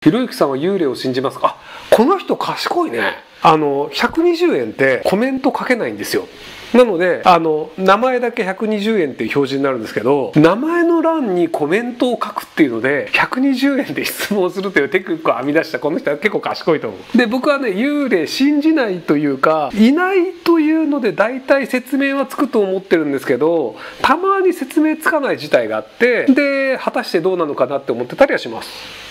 ひろゆきさんは幽霊を信じますか？この人賢いね。120円ってコメント書けないんですよ。なので名前だけ120円っていう表示になるんですけど、名前の欄にコメントを書くっていうので120円で質問するというテクニックを編み出したこの人は結構賢いと思う。で僕はね、幽霊信じないというか、いないというので大体説明はつくと思ってるんですけど、たまに説明つかない事態があって、で果たしてどうなのかなって思ってたりはします。